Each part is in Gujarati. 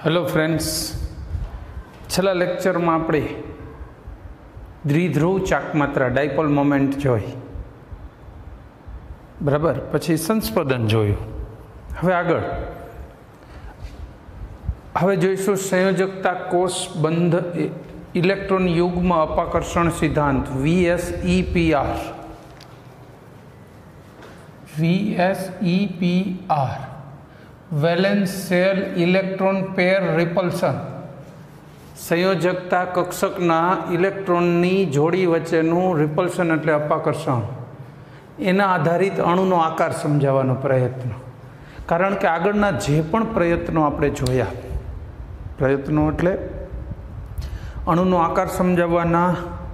हेलो फ्रेंड्स, छेल्ला लेक्चर में आपणे द्विध्रुव चाकमात्रा डायपोल मोमेंट जोई, बराबर। पछी संस्पंदन जोयुं। हवे आगळ हवे जोईशुं संयोजकता कोष बंध इलेक्ट्रॉन युग्म अपाकर्षण सिद्धांत VSEPR। Valence shell electron pair repulsion. संयोजकता कक्षकना इलेक्ट्रॉननी जोड़ी वच्चेनुं रिपल्सन एटले अपाकर्षण, एना आधारित अणुनो आकार समजावવાનો प्रयत्न। कारण के आगळना जे पण प्रयत्नों आपणे जोया, प्रयत्नों एटले अणुनो आकार समजाववाना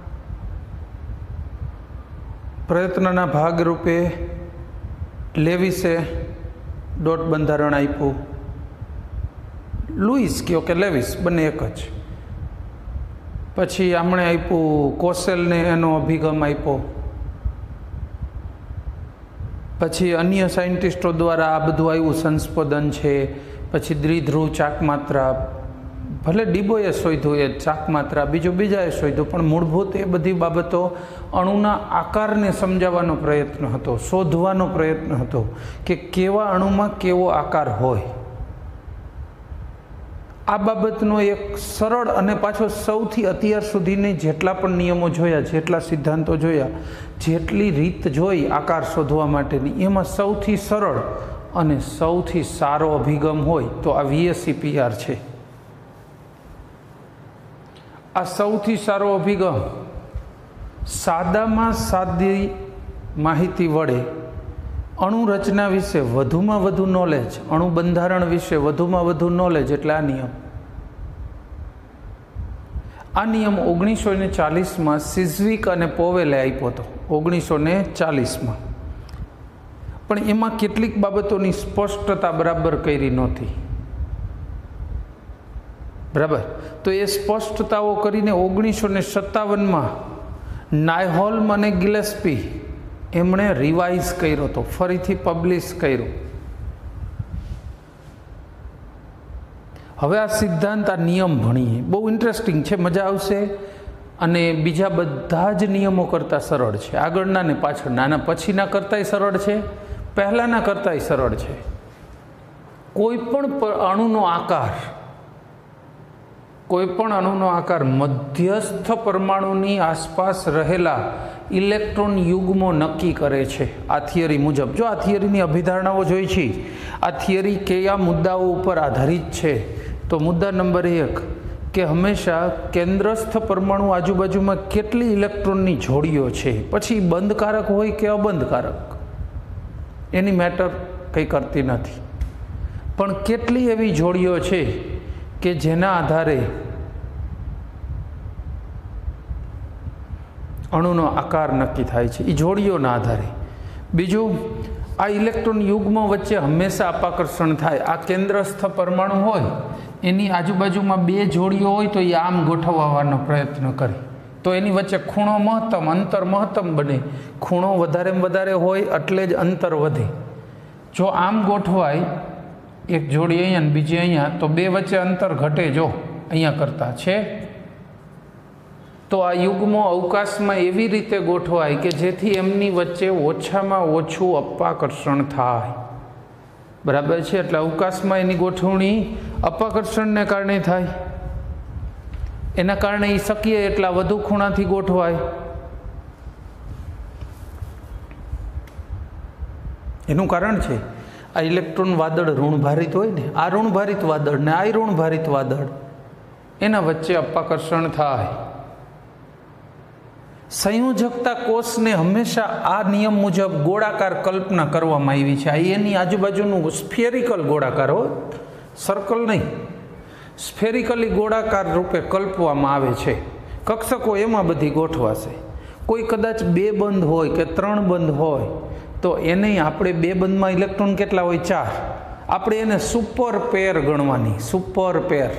प्रयत्नना भागरूपे लेविसे डॉट बंधारण आप्युं, लुईस कहो के लेविस बने एक ज। पछी आमणे आप्युं कोसेल ने एनो अभिगम आप्यो। पछी अन्य साइंटिस्टों द्वारा आ बधुं आव्युं, संस्पंदन छे, पछी द्विध्रुव चाकमात्रा, भले डीबोए शोध्युं ए चाकमात्रा, बीजुं बीजाए शोध्युं, पण मूलभूत ए बधी बाबतो अणुना आकारने समजावવાનો प्रयत्न हतो, शोधवानो प्रयत्न हतो कि केवा अणुमां केवो आकार होय। आ बाबतनो एक सरळ अने पाछो सौथी अत्यार सुधीनी जेटला पण नियमो जोया, जेटला सिद्धांतो जोया, जेटली रीत जोई आकार शोधवा माटेनी, एमां सौथी सरळ अने सौथी सारो अभिगम होय तो आ VSEPR छे। आ सौथी सारो अभिगम सादामां सादी माहिती वडे अणु रचना विषे वधुमां वधु नॉलेज, अणु बंधारण विषे वधुमां वधु नॉलेज एटले आ नियम 1940 में सिज्विक अने पोवेले आप्यो तो 1940 में, पण एमां केटलीक बाबतोनी स्पष्टता बराबर करी नहोती, बराबर। तो ये स्पष्टताओ करीने 1957 में नायहोल्म अने गिलेस्पी एमणे रिवाइज कर्यो तो, फरीथी पब्लिश कर्यो। हवे आ सिद्धांत, आ नियम भणीए, बहु इंटरेस्टिंग छे, मजा आवशे अने बीजा बधा ज नियमों करता सरळ छे। आगळना ने पाछळना, आना पछीना करताय सरळ छे, पहेलाना करताय सरळ छे। कोईपण अणुनो आकार, कोईपण अणुनो आकार मध्यस्थ परमाणुनी आसपास रहेला इलेक्ट्रॉन युग्मो नक्की करे छे। आ थियरी मुजब, जो आ थियरीनी अभिधारणाओ जोई छे, आ थियरी कया मुद्दाओ पर आधारित छे, तो मुद्दा नंबर 1 के हमेशा केंद्रस्थ परमाणु आजुबाजू में केटली इलेक्ट्रॉननी जोड़ीओ छे, पछी बंधकारक होय के अबंधकारक, एनी मैटर कई करती नथी, पण केटली एवी जोड़ीओ छे के जेना आधारे अणुनो आकार नक्की थाय छे, ई जोड़ीओना आधारे। बीजू, आ इलेक्ट्रॉन युग्म वच्चे हमेशा अपाकर्षण थाय। आ केंद्रस्थ परमाणु होय एनी आजुबाजुमां 2 जोड़ीओ होय तो ए आम गोठवવાનો प्रयत्न करे तो एनी वच्चे खूणो महत्तम, अंतर महत्तम बने। खूणो वधारेमां वधारे होय एटले ज अंतर वधे। जो आम गोठवाय एक जोड़ी अहींया ने बीजी अहींया तो 2 वच्चे अंतर घटे, जो अहींया करता छे। तो आ युग्मो अवकाश में एवी रीते गोठवाय के जेथी एमनी वच्चे ओछामां ओछुं अपाकर्षण थाय, बराबर छे। एटले अवकाश में एनी गोठवणी अपाकर्षण ने कारणे थाय, एना कारणे ई शक्य एटला वधु खूणाथी गोठवाय। एनुं कारण छे आ इलेक्ट्रॉन वादळ ऋणभारित होय ने, आ ऋणभारित वादळ ने आ ऋणभारित वादळ, एना वच्चे अपाकर्षण थाय। संयोजकता कोष ने हमेशा आ नियम मुजब गोळाकार कल्पना करवामां आवी छे। आ एनी आजुबाजुनुं स्फेरिकल गोळाकार हो, सर्कल नहीं, स्फेरिकली गोळाकार रूपे कल्पवामां आवे छे। कक्षको एमां बधी गोठवाशे। कोई कदाच 2 बंध होय के 3 बंध होय तो एने आपणे 2 बंधमां इलेक्ट्रॉन केटला होय? 4। आपणे एने सुपर पेर गणवानी, सुपर पेर।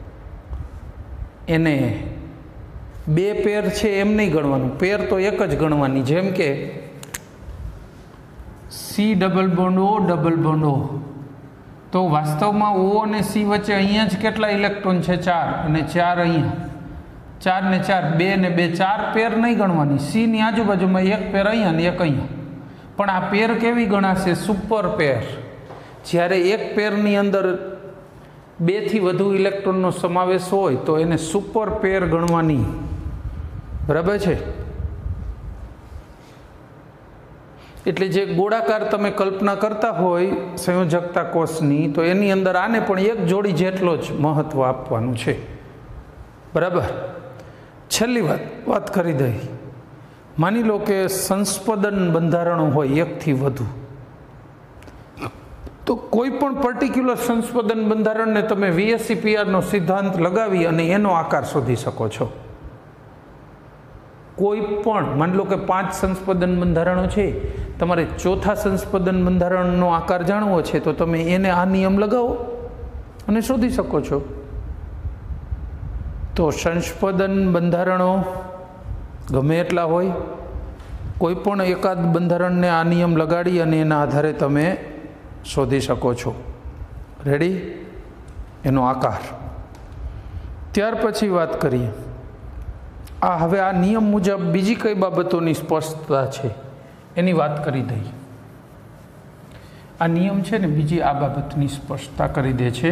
एने 2 पेर छे एम नहीं गणवानुं, पेर तो एक ज गणवानी। जेम के C double bond O double bond O, તો વાસ્તવમાં O અને C વચ્ચે અહીંયા જ કેટલા ઇલેક્ટ્રોન છે? 4, અને 4 અહીંયા, 4 ને 4 2 ને 2 4 પેર નહીં ગણવાની. C ની આજુબાજુમાં એક પેર અહીંયા ને એક અહીંયા. પણ આ પેર કેવી ગણાશે? Super pair. જ્યારે એક પેરની અંદર 2 થી વધુ ઇલેક્ટ્રોનનો સમાવેશ હોય તો એને સુપર પેર ગણવાની. બરાબર છે? એટલે જે ગોળાકાર તમે કલ્પના કરતા હોય સંયોજકતા કોષની, તો એની અંદર આને પણ એક જોડી જેટલો જ મહત્વ આપવાનું છે. બરાબર. છેલ્લી વાત કરી દઈ. માની લો કે સંસ્પદન બંધારણો હોય 1 થી વધુ, તો કોઈ પણ પર્ટિક્યુલર સંસ્પદન બંધારણને તમે VSEPR સિદ્ધાંત લગાવી અને એનો આકાર શોધી શકો છો. કોઈ પણ, માની લો કે 5 સંસ્પદન બંધારણો છે, તમારે ચોથા સંસ્પદન બંધારણનો આકાર જાણવો છે તો તમે એને આ નિયમ લગાવો અને શોધી શકો છો. તો સંસ્પદન બંધારણો ગમે એટલા હોય, કોઈ પણ એકાદ બંધારણને આ નિયમ લગાડી અને એના આધારે તમે શોધી શકો છો. રેડી? એનો આકાર. ત્યાર પછી વાત કરીએ હવે આ નિયમ મુજબ બીજી કઈ બાબતોની સ્પષ્ટતા છે એની વાત કરી દઈએ. આ નિયમ છે ને બીજી આ બાબતની સ્પષ્ટતા કરી દે છે.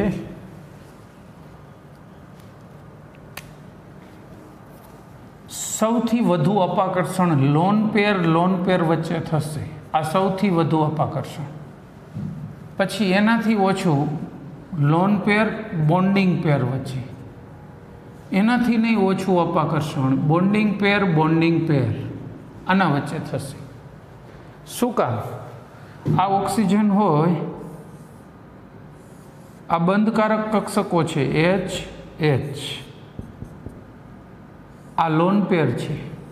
સૌથી વધુ અપાકર્ષણ લોન પેર વચ્ચે થશે. આ સૌથી વધુ અપાકર્ષણ. પછી એનાથી ઓછું લોન પેર બોન્ડિંગ પેર વચ્ચે. એનાથી નહીં ઓછું અપાકર્ષણ બોન્ડિંગ પેર આના વચ્ચે થશે. શું કામ? આ ઓક્સિજન હોય, આ બંધકારક કક્ષકો છે H, આ લોન પેર છે.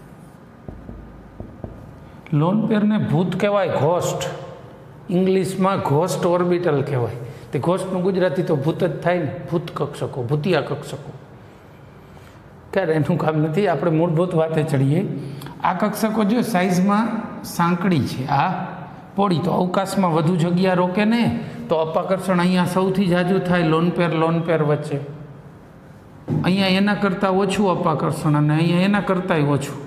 લોન પેરને ભૂત કહેવાય, ઘોસ્ટ. ઇંગ્લિશમાં ઘોસ્ટ ઓર્બિટલ કહેવાય. તે ઘોસ્ટનું ગુજરાતી તો ભૂત જ થાય ને, ભૂત કક્ષકો, ભૂતિયા કક્ષકો. ક્યારે એનું કામ નથી, આપણે મૂળભૂત વાતે ચડીએ. આ કક્ષકો જો સાઇઝમાં સાંકડી છે, આ પોળી, તો અવકાશમાં વધુ જગ્યા રોકે ને, તો અપાકર્ષણ અહીંયા સૌથી જાજુ થાય લોન પેર વચ્ચે. અહીંયા એના કરતાં ઓછું અપાકર્ષણ અને અહીંયા એના કરતાંય ઓછું.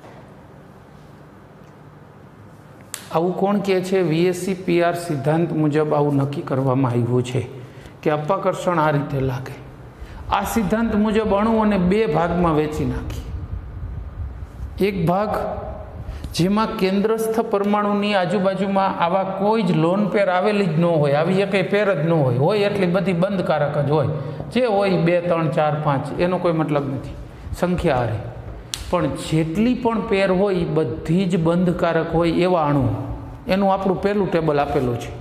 આવું કોણ કહે છે? VSEPR સિદ્ધાંત મુજબ આવું નક્કી કરવામાં આવ્યું છે કે અપાકર્ષણ આ રીતે લાગે. આ સિદ્ધાંત મુજબ અણુઓને 2 ભાગમાં વહેંચી નાખી. એક ભાગ જેમાં કેન્દ્રસ્થ પરમાણુની આજુબાજુમાં આવા કોઈ જ લોન પેર આવેલી જ ન હોય, આવી એકેય પેર જ ન હોય એટલી બધી બંધકારક જ હોય. જે હોય 2, 3, 4, 5 એનો કોઈ મતલબ નથી, સંખ્યા હારે. પણ જેટલી પણ પેર હોય એ બધી જ બંધકારક હોય એવા અણુ. એનું આપણું પહેલું ટેબલ આપેલું છે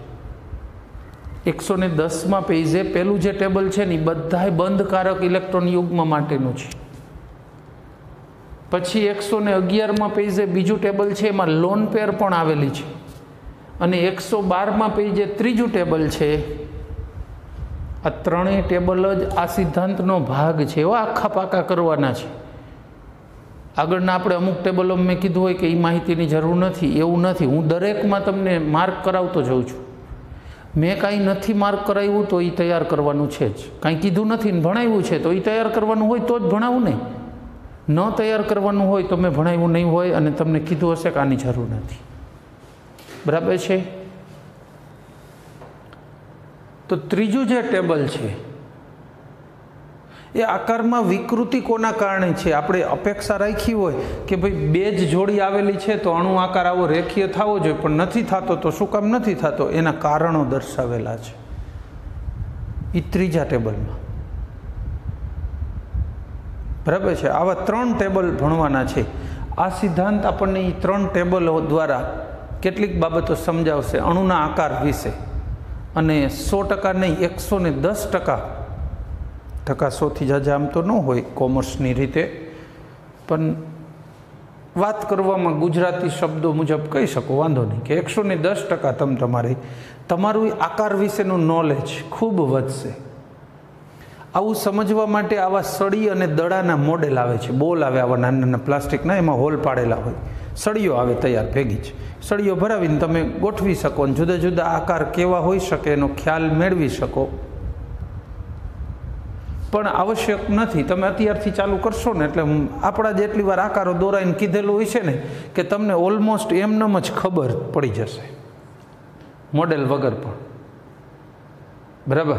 110માં પેજે. પહેલું જે ટેબલ છે ને એ બધાય બંધકારક ઇલેક્ટ્રોન યુગ્મ માટેનું છે. પછી 111માં પેજે બીજું ટેબલ છે, એમાં લોન પેર પણ આવેલી છે. અને 112માં પેજે ત્રીજું ટેબલ છે. આ ત્રણેય ટેબલ જ આ સિદ્ધાંતનો ભાગ છે. એવા આખા પાકા કરવાના છે. આગળના આપણે અમુક ટેબલો મેં કીધું હોય કે એ માહિતીની જરૂર નથી, એવું નથી. હું દરેકમાં તમને માર્ક કરાવતો જાઉં છું. મેં કાંઈ નથી માર્ક કરાવ્યું તો એ તૈયાર કરવાનું છે જ. કાંઈ કીધું નથી ને ભણાવ્યું છે તો એ તૈયાર કરવાનું હોય તો જ ભણાવું ને. ન તૈયાર કરવાનું હોય તો મેં ભણાવ્યું નહીં હોય અને તમને કીધું હશે કે આની જરૂર નથી. બરાબર છે? તો ત્રીજું જે ટેબલ છે એ આકારમાં વિકૃતિ કોના કારણે છે? આપણે અપેક્ષા રાખી હોય કે ભાઈ 2 જ જોડી આવેલી છે તો અણુ આકાર આવો રેખીય થવો જોઈએ, પણ નથી થતો. તો શું કામ નથી થતો? એના કારણો દર્શાવેલા છે એ ત્રીજા ટેબલમાં. બરાબર છે? આવા 3 ટેબલ ભણવાના છે. આ સિદ્ધાંત આપણને એ 3 ટેબલો દ્વારા કેટલીક બાબતો સમજાવશે અણુના આકાર વિશે. અને 100% નહીં, 110% 100થી જાજા આમ તો ન હોય કોમર્સની રીતે, પણ વાત કરવામાં ગુજરાતી શબ્દો મુજબ કહી શકો, વાંધો નહીં, કે 110% તમારું આકાર વિશેનું નોલેજ ખૂબ વધશે. આવું સમજવા માટે આવા સળી અને દડાના મોડેલ આવે છે, બોલ આવે આવા નાના નાના પ્લાસ્ટિકના, એમાં હોલ પાડેલા હોય. સળિયો આવે તૈયાર ભેગી જ, સળિયો ભરાવીને તમે ગોઠવી શકો અને જુદા જુદા આકાર કેવા હોઈ શકે એનો ખ્યાલ મેળવી શકો. પણ આવશ્યક નથી, તમે અત્યારથી ચાલુ કરશો ને એટલે આપણા જેટલી વાર આકારો દોરાઈને કીધેલું હોય છે ને કે તમને ઓલમોસ્ટ એમનેમ જ ખબર પડી જશે, મોડેલ વગર પણ. બરાબર.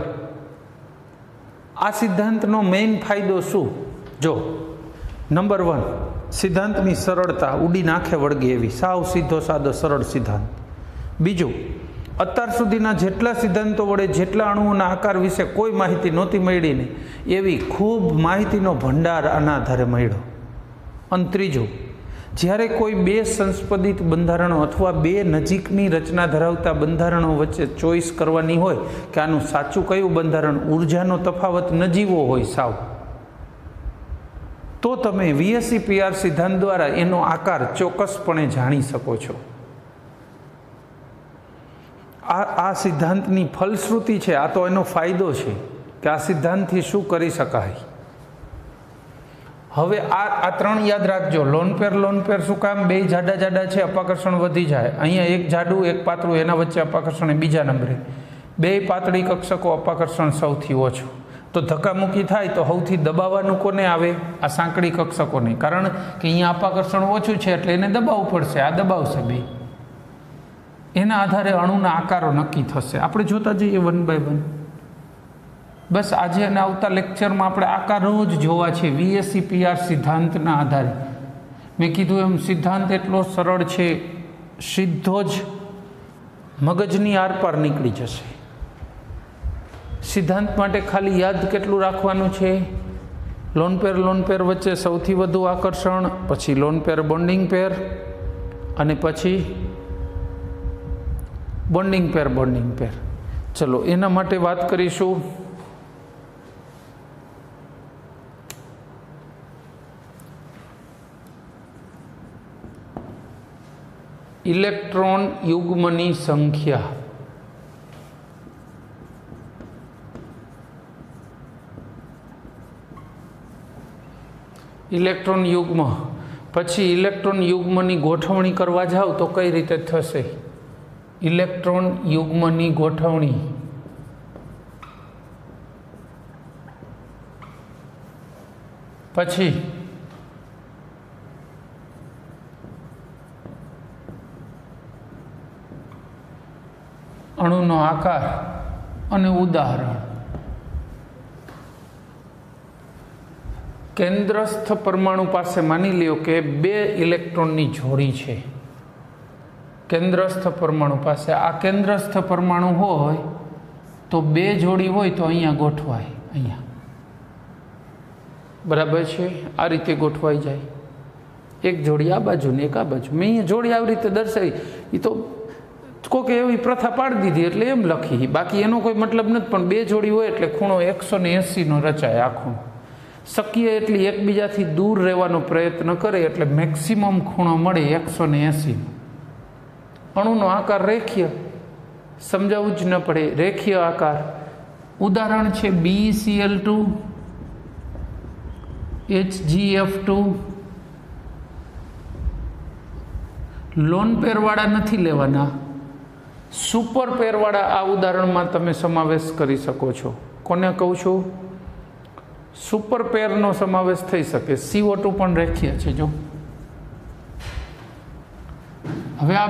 આ સિદ્ધાંતનો મેઇન ફાયદો શું? જો, નંબર 1, સિદ્ધાંતની સરળતા, ઉડીને આંખે વળગે એવી, સાવ સીધો સાદો સરળ સિદ્ધાંત. બીજું, અત્યાર સુધીના જેટલા સિદ્ધાંતો વડે જેટલા અણુઓના આકાર વિશે કોઈ માહિતી નહોતી મળી ને એવી ખૂબ માહિતીનો ભંડાર આના આધારે મળ્યો. અને ત્રીજું, જ્યારે કોઈ બે સંસ્પદિત બંધારણો અથવા બે નજીકની રચના ધરાવતા બંધારણો વચ્ચે ચોઈસ કરવાની હોય કે આનું સાચું કયું બંધારણ, ઉર્જાનો તફાવત નજીવો હોય સાવ, તો તમે VSEPR સિદ્ધાંત દ્વારા એનો આકાર ચોક્કસપણે જાણી શકો છો. આ સિદ્ધાંતની ફલશ્રુતિ છે, આ તો એનો ફાયદો છે કે આ સિદ્ધાંતથી શું કરી શકાય. હવે આ 3 યાદ રાખજો. લોન પેર શું કામ? બે જાડા જાડા છે, અપાકર્ષણ વધી જાય. અહીંયા એક જાડું એક પાતળું, એના વચ્ચે અપાકર્ષણ બીજા નંબરે. બે પાતળી કક્ષકો, અપાકર્ષણ સૌથી ઓછું. તો ધક્કામુક્કી થાય તો સૌથી દબાવવાનું કોને આવે? આ સાંકડી કક્ષકોને, કારણ કે અહીંયા અપાકર્ષણ ઓછું છે એટલે એને દબાવવું પડશે. આ દબાવશે બે, એના આધારે અણુના આકારો નક્કી થશે. આપણે જોતા જઈએ 1 by 1. બસ આજે અને આવતા લેક્ચરમાં આપણે આકારો જ જોવા છે VSEPR સિદ્ધાંતના આધારે. મેં કીધું એમ સિદ્ધાંત એટલો સરળ છે, સીધો જ મગજની આરપાર નીકળી જશે. સિદ્ધાંત માટે ખાલી યાદ કેટલું રાખવાનું છે? લોન પેર વચ્ચે સૌથી વધુ આકર્ષણ, પછી લોન પેર બોન્ડિંગ પેર, અને પછી બોન્ડિંગ પેર. ચલો એના માટે વાત કરીશું. ઇલેક્ટ્રોન યુગ્મની સંખ્યા. ઇલેક્ટ્રોન યુગ્મ, પછી ઇલેક્ટ્રોન યુગ્મની ગોઠવણી કરવા જાવ તો કઈ રીતે થશે? ઇલેક્ટ્રોન યુગ્મની ગોઠવણી, પછી અણુનો આકાર અને ઉદાહરણ. કેન્દ્રસ્થ પરમાણુ પાસે માની લ્યો કે 2 ઇલેક્ટ્રોનની જોડી છે. કેન્દ્રસ્થ પરમાણુ પાસે આ કેન્દ્રસ્થ પરમાણુ હોય તો 2 જોડી હોય તો અહીંયા ગોઠવાય, અહીંયા. બરાબર છે? આ રીતે ગોઠવાઈ જાય. એક જોડી આ બાજુ ને એક આ બાજુ. મેં અહીંયા જોડી આવી રીતે દર્શાવી, એ તો કોકે એવી પ્રથા પાડી દીધી એટલે એમ લખી, બાકી એનો કોઈ મતલબ નથી. પણ 2 જોડી હોય એટલે ખૂણો 180નો રચાય. આ ખૂણો શક્ય એટલી એકબીજાથી દૂર રહેવાનો પ્રયત્ન કરે એટલે મેક્સિમમ ખૂણો મળે 180. અણુનો આકાર રેખીય, સમજાવવું જ ન પડે, રેખીય આકાર. ઉદાહરણ છે BeCl2, HgF2. લોન પેરવાળા નથી લેવાના, સુપર પેરવાળા આ ઉદાહરણમાં તમે સમાવેશ કરી શકો છો. કોને કહું છું? સુપર પેરનો સમાવેશ થઈ શકે. CO2 પણ રેખીય છે. જો હવે આ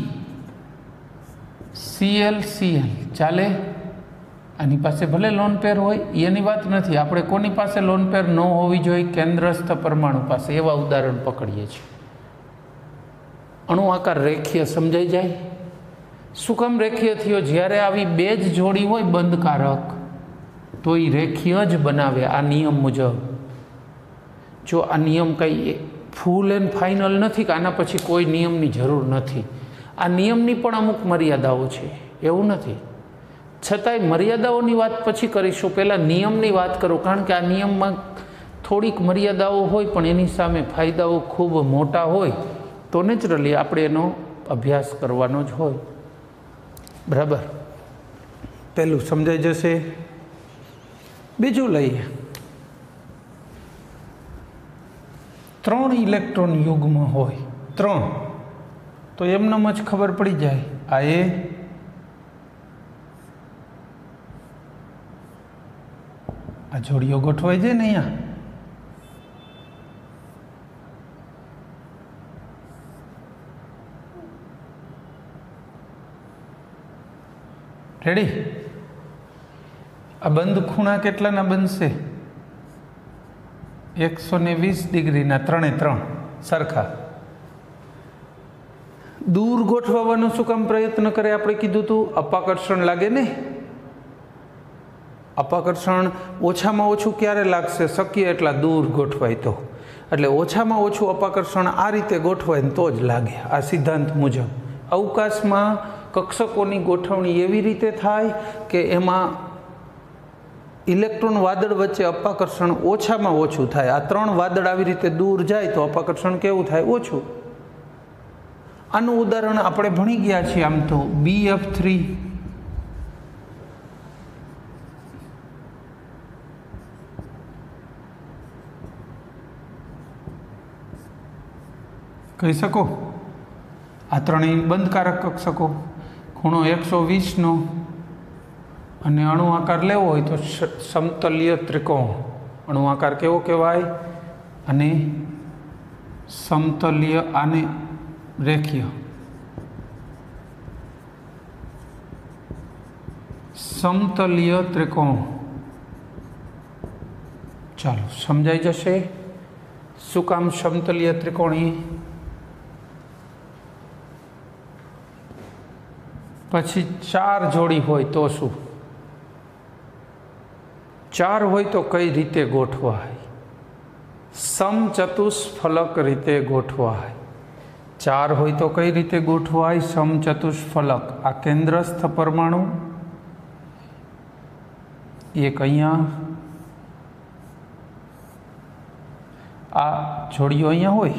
BeCl ચાલે. આની પાસે ભલે લોન પેર હોય, એની વાત નથી. આપણે કોની પાસે લોન પેર ન હોવી જોઈએ? કેન્દ્રસ્થ પરમાણુ પાસે. એવા ઉદાહરણ પકડીએ છીએ. અણુ આકાર રેખીય સમજાઈ જાય. શું કામ રેખીય થયો? જ્યારે આવી 2 જ જોડી હોય બંધકારક તો એ રેખીય જ બનાવે આ નિયમ મુજબ. જો આ નિયમ કંઈ ફૂલ એન્ડ ફાઇનલ નથી કે આના પછી કોઈ નિયમની જરૂર નથી. આ નિયમની પણ અમુક મર્યાદાઓ છે, એવું નથી. છતાંય મર્યાદાઓની વાત પછી કરીશું, પહેલાં નિયમની વાત કરું. કારણ કે આ નિયમમાં થોડીક મર્યાદાઓ હોય પણ એની સામે ફાયદાઓ ખૂબ મોટા હોય તો નેચરલી આપણે એનો અભ્યાસ કરવાનો જ હોય. બરાબર? પહેલું સમજાઈ જશે. બીજું લઈએ. 3 ઇલેક્ટ્રોન યુગ્મ હોય 3 तो एमनेम ज खबर पड़ी जाए आ ए आ जोड़ियों गोठवाई जाए ने अहींया रेडी। आ बंद खूणा केटलाना बनशे 120 डिग्री ना 3 सरखा। दूर गोठवानो शुं काम प्रयत्न करे? आपणे कीधुं तु अपाकर्षण लागे ने। अपाकर्षण ओछामां ओछुं क्यारे लागशे? शक्य एटला दूर गोठवाय तो। एटले ओछामां ओछुं अपाकर्षण आ रीते गोठवाय तो ज लागे। आ सिद्धांत मुजब अवकाशमां कक्षकोनी गोठवणी एवी रीते थाय के एमां इलेक्ट्रॉन वादळ वच्चे अपाकर्षण ओछामां ओछुं थाय। आ 3 वादळ आवी रीते दूर जाय तो अपाकर्षण केवुं थाय? ओछुं। आनुं उदाहरण आपणे भणी गया छीए आम तो BF3 कही सको। आ 3 बंधकारक कक्षको खूणो 120 नो अने अणु आकार लेवो होय तो समतलीय त्रिकोण। अणु आकार केवो कहेवाय? अने समतलीय आने रेखीय समतलीय त्रिकोण। चलो समझाई जशे शुं काम समतलीय त्रिकोणी। पछी 4 जोड़ी होय तो शुं? 4 होय तो कई रीते गोठवाय? समचतुष्फलक रीते गोठवाय। 4 होय तो कई रीते गोठवाय? समचतुष्फलक। आ केंद्रस्थ परमाणु एक अहींया, आ जोड़ियों अहींया होय।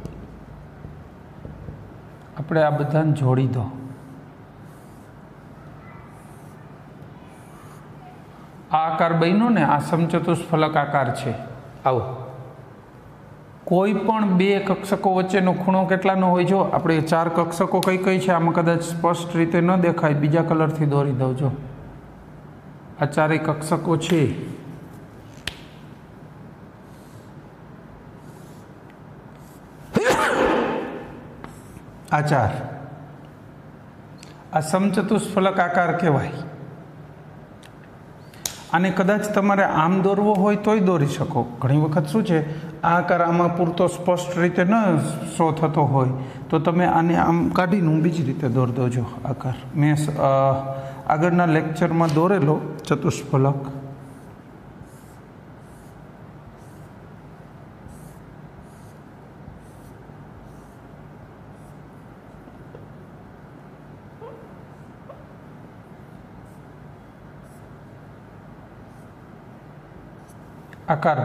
आपणे आ बधाने जोड़ी दो। आ आकार बन्यो ने आ समचतुष्फलक आकार छे। आओ कोई पण 2 कक्षको वच्चेनो खूणो केटलानो होय? जो आपणे 4 कक्षको कई कई छे आमां कदाच स्पष्ट रीते न देखाय, बीजा कलरथी दौरी दઉં। जो आ 4 कक्षको छे आ 4 आ समचतुष्फलक आकार कहेवाय। आने कदाच तमारे आम दौरवो होय तोय दौरी शको। घणी वखत शुं छे आ आकार आमां पूरतो स्पष्ट रीते न शो थतो होय तो तमे आने आम काढीने हूँ बीजी रीते दौर दो। आकार मैं आगळना लेक्चरमां दौरेलो चतुष्फलक। आकार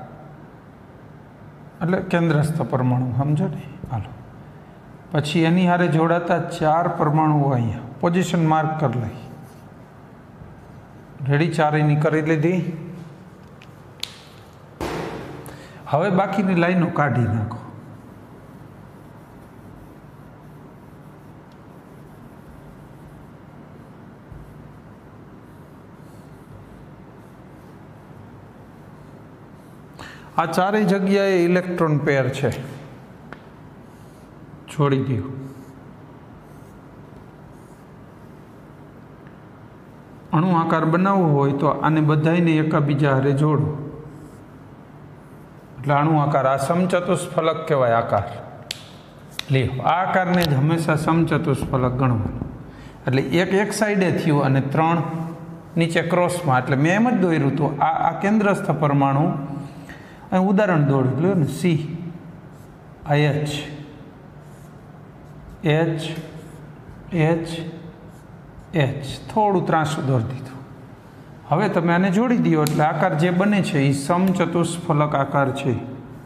એટલે કેન્દ્રસ્થ પરમાણુ સમજો ને। હાલો પછી એની હારે જોડાતા 4 પરમાણુઓ અહીંયા પોઝિશન માર્ક કરી લઈ। રેડી? 4 એની કરી લીધી। હવે બાકીની લાઈનો કાઢી નાખો। आ 4 जग्याए इलेक्ट्रॉन पेर है, छोड़ी दियो। अणु आकार बनावो होय तो आने बधाईने एकाबीजा हारे जोड़ो એટલે अणु आकार। आ समचतुष्फलक कहेवाय आकार। ल्यो आ आकार ने हमेशा समचतुष्फलक गणवानो। એટલે एक साइडे थयो अने 3 नीचे क्रॉस में। એટલે मैं एम ज दोर्युं तो आ केंद्रस्थ परमाणु उदाहरण दौड़ लो ने C H H H H थोड़ू त्रासू दौड़ दीधुं। हवे तमे आने जोड़ी दियो એટલે आकार जे बने छे ई समचतुष्फलक आकार छे।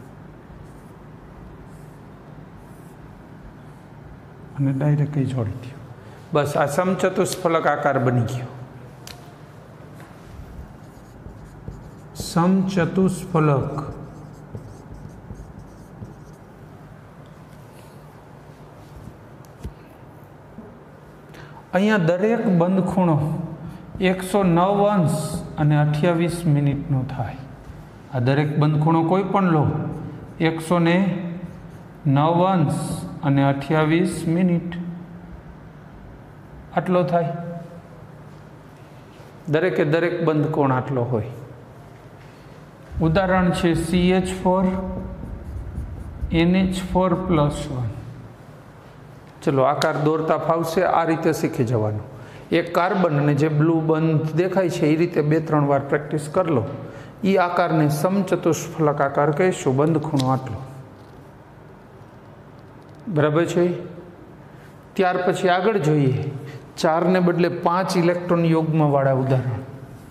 अने डायरेक्ट ही जोड़ी दियो। बस आ समचतुष्फलक आकार बनी गयो। समचतुष्फलक અહીંયા દરેક બંધ ખૂણો 109 અંશ અને 28 મિનિટનો થાય. આ દરેક બંધ ખૂણો કોઈ પણ લો 109 અંશ અને 28 મિનિટ આટલો થાય. દરેકે દરેક બંધ કોણ આટલો હોય. ઉદાહરણ છે CH4 NH4+1. ચલો આકાર દોરતા ફાવશે. આ રીતે શીખી જવાનું. એક કાર્બન અને જે બ્લુ બંધ દેખાય છે એ રીતે 2-3 વાર પ્રેક્ટિસ કરી લો. એ આકારને સમચતુષ્ફલક આકાર કહીશું. બંધ ખૂણો આટલો. બરાબર છે. ત્યાર પછી આગળ જોઈએ 4 ને બદલે 5 ઇલેક્ટ્રોન યુગ્મ વાળા ઉદાહરણ.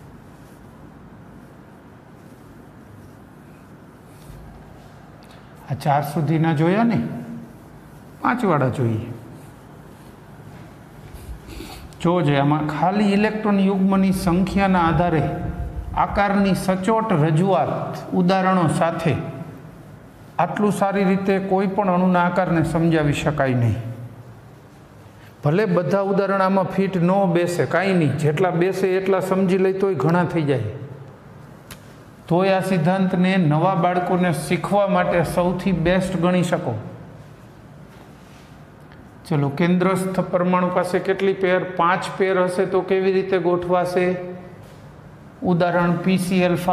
આ 4 સુધીના જોયા ને, 5 વાળા જોઈએ. જોજે આમાં ખાલી ઇલેક્ટ્રોન યુગ્મની સંખ્યાના આધારે આકારની સચોટ રજૂઆત ઉદાહરણો સાથે આટલું સારી રીતે કોઈ પણ અણુના આકારને સમજાવી શકાય નહીં. ભલે બધા ઉદાહરણ આમાં ફિટ ન બેસે, કાંઈ નહીં, જેટલા બેસે એટલા સમજી લઈ તોય ઘણા થઈ જાય. તોય આ સિદ્ધાંતને નવા બાળકોને શીખવા માટે સૌથી બેસ્ટ ગણી શકો. ચલો, કેન્દ્રસ્થ પરમાણુ પાસે કેટલી પેર? 5 પેર હશે તો કેવી રીતે ગોઠવાશે? ઉદાહરણ PCl5.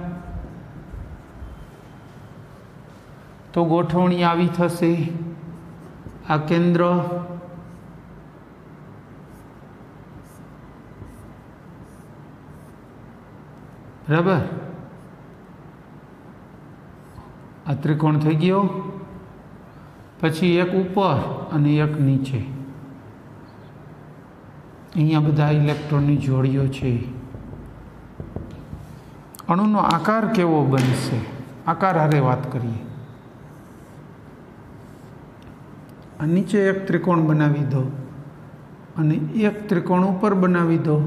તો ગોઠવણી આવી થશે. આ કેન્દ્ર, બરાબર, આ ત્રિકોણ થઈ ગયો. પછી એક ઉપર અને એક નીચે. અહીંયા બધા ઇલેક્ટ્રોનની જોડીઓ છે. અણુનો આકાર કેવો બનશે? આકાર હારે વાત કરીએ. આ નીચે એક ત્રિકોણ બનાવી દો અને એક ત્રિકોણ ઉપર બનાવી દો.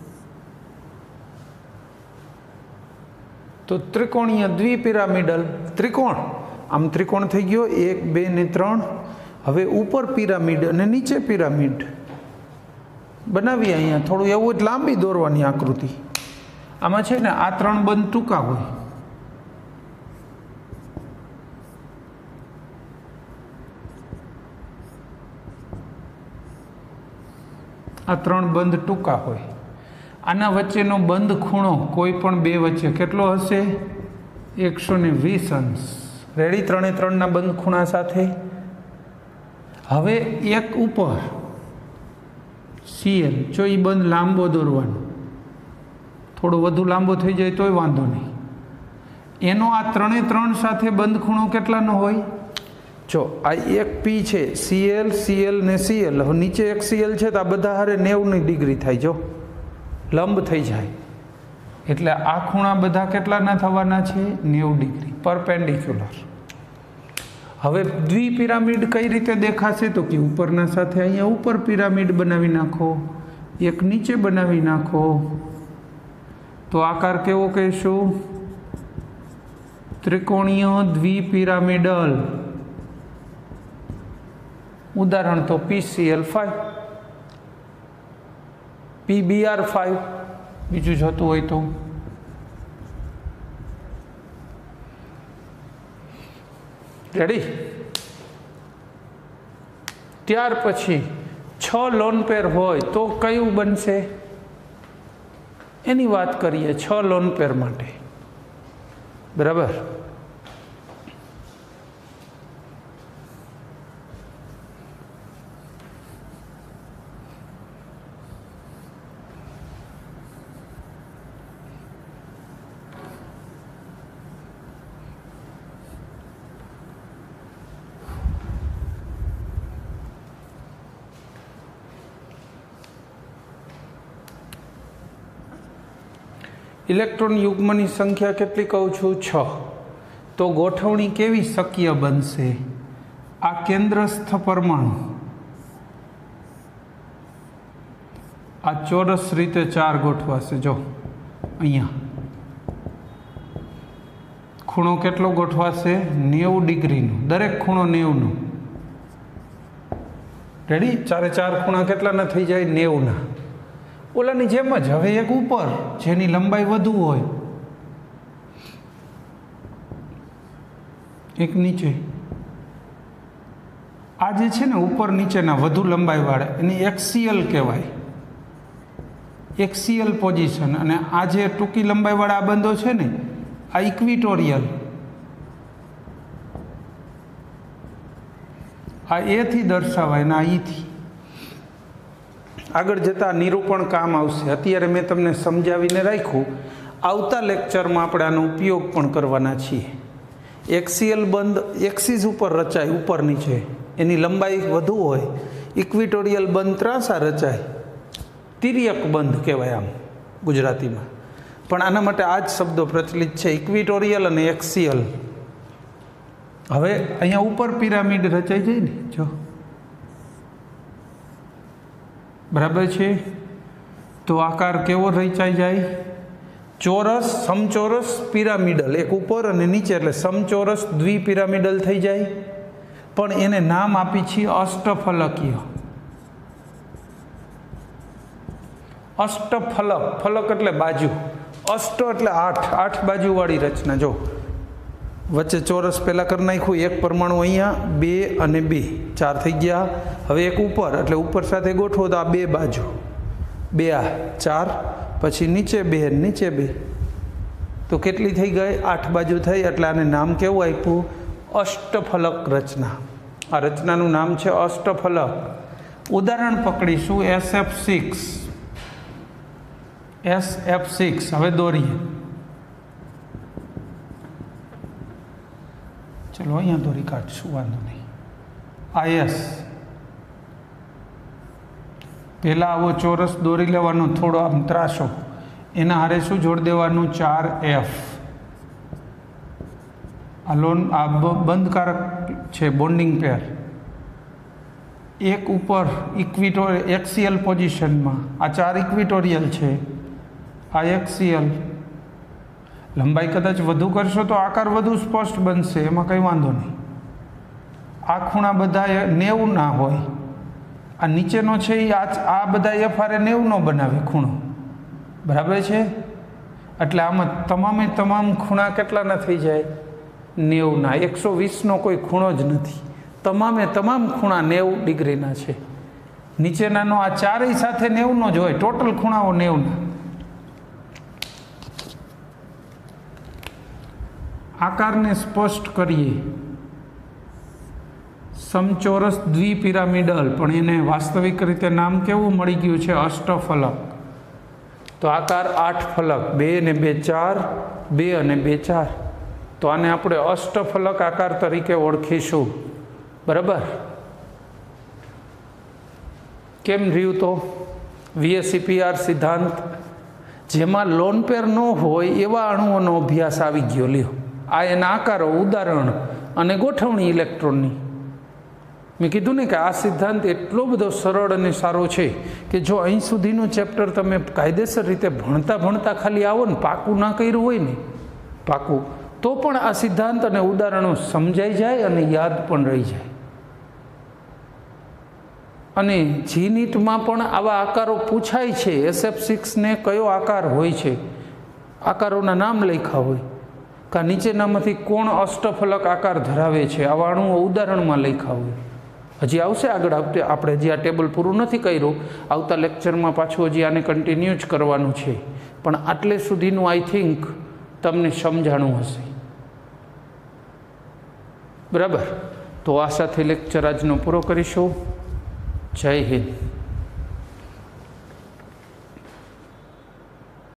તો ત્રિકોણીય દ્વિપિરામિડલ ત્રિકોણ. આમ ત્રિકોણ થઈ ગયો 1, 2 ને 3. હવે ઉપર પિરામિડ અને નીચે પિરામિડ બનાવીએ. અહીંયા થોડું એવું જ લાંબી દોરવાની આકૃતિ. આમાં છે ને આ 3 બંધ ટૂંકા હોય. આ 3 બંધ ટૂંકા હોય. આના વચ્ચેનો બંધ ખૂણો કોઈ પણ 2 વચ્ચે કેટલો હશે? 120 અંશ. રેડી? 3 ના બંધ ખૂણા સાથે. હવે એક ઉપર Cl, જો એ બંધ લાંબો દોરવાનો, થોડો વધુ લાંબો થઈ જાય તોય વાંધો નહીં. એનો આ 3 સાથે બંધ ખૂણો કેટલાનો હોય? જો આ એક P છે, Cl, Cl ને Cl. હવે નીચે એક Cl છે તો આ બધા હારે 90 ડિગ્રી થાય. જો લંબ થઈ જાય એટલે આ ખૂણા બધા કેટલાના થવાના છે? 90 ડિગ્રી પરપેન્ડિક્યુલર. હવે દ્વિપિરામિડ કઈ રીતે દેખાશે? તો કે ઉપરના સાથે અહીંયા ઉપર પિરામિડ બનાવી નાખો, એક નીચે બનાવી નાખો. તો આકાર કેવો કહીશું? ત્રિકોણીય દ્વિપિરામિડલ. ઉદાહરણ તો PCl5, PBr5. બીજું જોતું હોય તો રેડી? ત્યાર પછી 6 લોન પેર હોય તો કયું બનશે એની વાત કરીએ. 6 લોન પેર માટે, બરાબર. ઇલેક્ટ્રોન યુગ્મની સંખ્યા કેટલી કહું છું? 6. તો ગોઠવણી કેવી શક્ય બનશે? આ કેન્દ્રસ્થ પરમાણુ આ ચોરસ રીતે 4 ગોઠવાશે. જો અહીંયા ખૂણો કેટલો ગોઠવાશે? 90 ડિગ્રીનો. દરેક ખૂણો 90નો. રેડી? 4 ખૂણા કેટલાના થઈ જાય? 90ના. ઓલાની જેમ જ હવે એક ઉપર જેની લંબાઈ વધુ હોય, એક નીચે. આ જે છે ને ઉપર નીચેના વધુ લંબાઈ વાળા એની એક્સિયલ કહેવાય, એક્સિયલ પોઝિશન. અને આ જે ટૂંકી લંબાઈ વાળા આ બંધો છે ને આ ઇક્વિટોરિયલ. આ એથી દર્શાવાય ને આ ઈથી. આગળ જતાં નિરૂપણ કામ આવશે. અત્યારે મેં તમને સમજાવીને રાખ્યું. આવતા લેક્ચરમાં આપણે આનો ઉપયોગ પણ કરવાના છીએ. એક્સિયલ બંધ એક્સિસ ઉપર રચાય, ઉપર નીચે એની લંબાઈ વધુ હોય. ઇક્વિટોરિયલ બંધ ત્રાંસા રચાય, તિર્યક બંધ કહેવાય આમ ગુજરાતીમાં. પણ આના માટે આ જ શબ્દો પ્રચલિત છે, ઇક્વિટોરિયલ અને એક્સિયલ. હવે અહીંયા ઉપર પિરામિડ રચાઈ જાય ને, જો બરાબર છે. તો આકાર કેવો રચાઈ જાય? ચોરસ, સમચોરસ, પિરામિડલ, એક ઉપર અને નીચે, એટલે સમચોરસ દ્વિપિરામિડલ થઈ જાય. પણ એને નામ આપી છીએ અષ્ટફલકીય. અષ્ટફલક, ફલક એટલે બાજુ, અષ્ટ એટલે 8 બાજુવાળી રચના. જો વચ્ચે ચોરસ પહેલાં કરી નાખ્યું, એક પરમાણુ અહીંયા, 2 અને 2, 4 થઈ ગયા. હવે એક ઉપર, એટલે ઉપર સાથે ગોઠવો તો આ 2 બાજુ, 2 આ 4, પછી નીચે 2, નીચે 2, તો કેટલી થઈ ગઈ? 8 બાજુ થઈ. એટલે આને નામ કેવું આપ્યું? અષ્ટફલક રચના. આ રચનાનું નામ છે અષ્ટફલક. ઉદાહરણ પકડીશું SF6. SF6 હવે દોરીએ. ચલો અહીંયા દોરી કાઢશું, વાંધો નહીં. IS પહેલાં આવો ચોરસ દોરી લેવાનો, થોડો આમ ત્રાસો, એના હારે શું જોડી દેવાનું? 4F. આ બંધકારક છે, બોન્ડિંગ પેર. એક ઉપર એક્સિયલ પોઝિશનમાં, આ 4 ઇક્વિટોરિયલ છે, આ એક્સિયલ. લંબાઈ કદાચ વધુ કરશો તો આકાર વધુ સ્પષ્ટ બનશે, એમાં કંઈ વાંધો નહીં. આ ખૂણા બધા 90 ના હોય. આ નીચેનો છે એ આ બધા એફ આરે 90 નો બનાવે ખૂણો, બરાબર છે? એટલે આમાં તમામ ખૂણા કેટલાના થઈ જાય? 90ના. 120નો કોઈ ખૂણો જ નથી. તમામ ખૂણા 90 ડિગ્રીના છે. નીચેનાનો આ ચારેય સાથે 90નો જ હોય. ટોટલ ખૂણાઓ 90ના. આકારને સ્પષ્ટ કરીએ. સમચોરસ દ્વિપિરામિડલ, પણ એને વાસ્તવિક રીતે નામ કેવું મળી ગયું છે? અષ્ટફલક. તો આકાર 8 ફલક, 2 અને 2 4, 2 અને 2 4. તો આને આપણે અષ્ટફલક આકાર તરીકે ઓળખીશું, બરાબર? કેમ રહ્યું? તો VSEPR સિદ્ધાંત, જેમાં લોન પેર ન હોય એવા અણુઓનો અભ્યાસ આવી ગયો. લ્યો, આ એના આકારો, ઉદાહરણ અને ગોઠવણી ઇલેક્ટ્રોનની. મેં કીધું ને કે આ સિદ્ધાંત એટલો બધો સરળ અને સારો છે કે જો અહીં સુધીનું ચેપ્ટર તમે કાયદેસર રીતે ભણતા ખાલી આવો ને, પાકું ના કર્યું હોય ને, પાકું, તો પણ આ સિદ્ધાંત અને ઉદાહરણો સમજાઈ જાય અને યાદ પણ રહી જાય. અને GNEETમાં પણ આવા આકારો પૂછાય છે. SF6ને કયો આકાર હોય છે? આકારોના નામ લખ્યા હોય, કાં નીચેનામાંથી કોણ અષ્ટફલક આકાર ધરાવે છે, આવા અણુઓ ઉદાહરણમાં લખ્યા હોય. હજી આવશે આગળ. આપણે હજી આ ટેબલ પૂરું નથી કર્યું. આવતા લેક્ચરમાં પાછું હજી આને કન્ટિન્યુ જ કરવાનું છે. પણ આટલે સુધીનું આઈ થિંક તમને સમજાણું હશે, બરાબર? તો આ સાથે લેક્ચર આજનો પૂરો કરીશું. જય હિન્દ.